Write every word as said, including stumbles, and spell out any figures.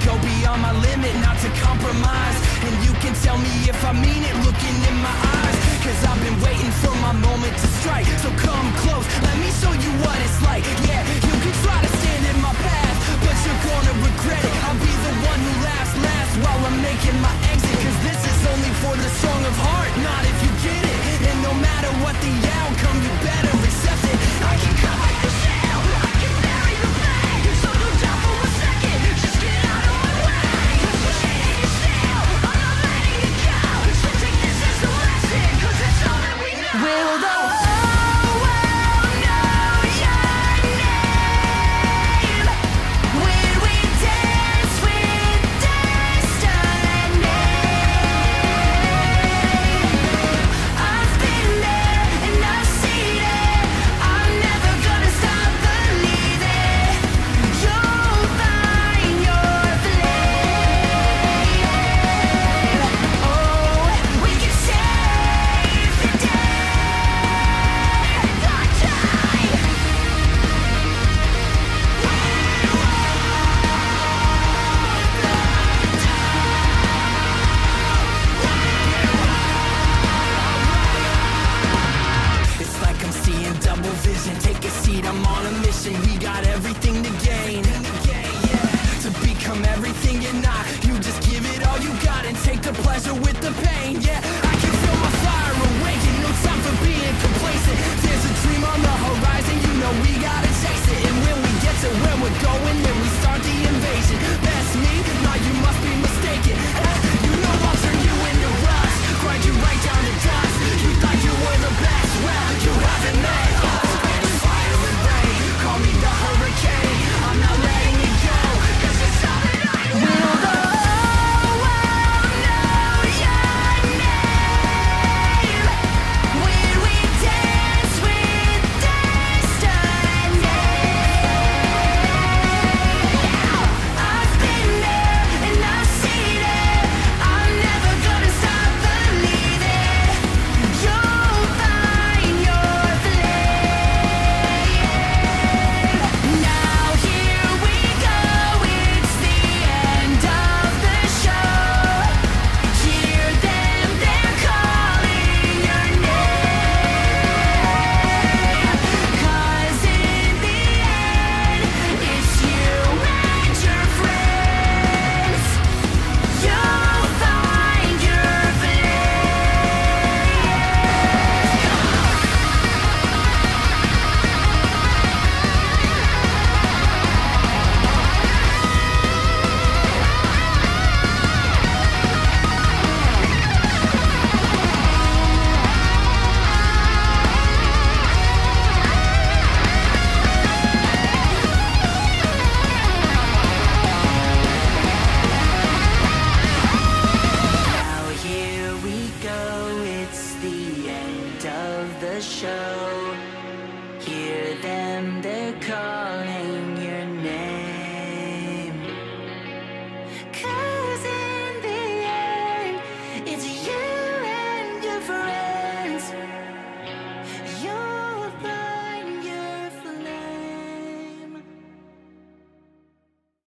go beyond my limit, not to compromise. And you can tell me if I mean it, looking in my eyes. Cause I've been waiting for my moment to strike. So come close, let me show you what it's like. Yeah, you can try to stand in my path, but you're gonna regret it. I'll be the one who laughs last while I'm making my exit. Cause this is only for the strong of heart, not if you get it. And no matter what the outcome, you better accept it. I can cover the shell, I can bury the pain. So don't doubt for a second, just get out of my way. Push it in your cell, I'm not letting it go. So take this as a lesson, cause it's all that we know. Will the whole world know your name? When we dance with destiny. I've been there and I've seen it. I'm never gonna stop believing. You'll find your flame. Oh, we can save the day. Dark tide. It's like I'm seeing double vision. Take a seat, I'm on a mission. We got everything to gain. To become everything you're not. You just give it all you got and take the pleasure with the pain. Yeah, I can feel my fire awaken. No time for being complacent. There's a dream on the horizon. You know we gotta chase it. And when we get to where we're going, then we